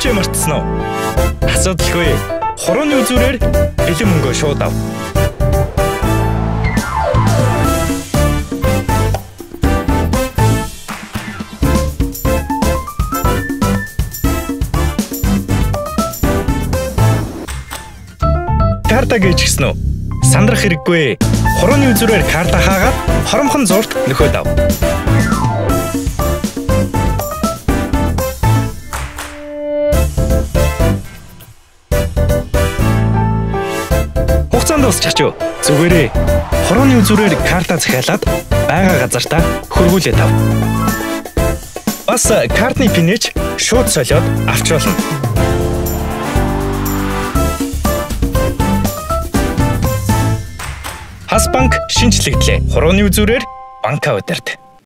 Авч мартсан уу? Асуудалгүй. Хурууны үзүүрээр бэлэн мөнгөө шууд ав. Карта гэж гисэн үү? Сандрах хэрэггүй. Хурууны үзүүрээр карта хаагаад хоромхон зурт нөхөд ав. Хугацаанд дуусчих ч юу? Зүгээрээ. Хурууны үзүүрээр карта захиалаад байгаа газартаа хөргүүлээд ав. Бас картны пинэж шууд солиод авч болно. Хас банк шинжлэгдлээ. Хурууны үзүүрээр банкаа удирд.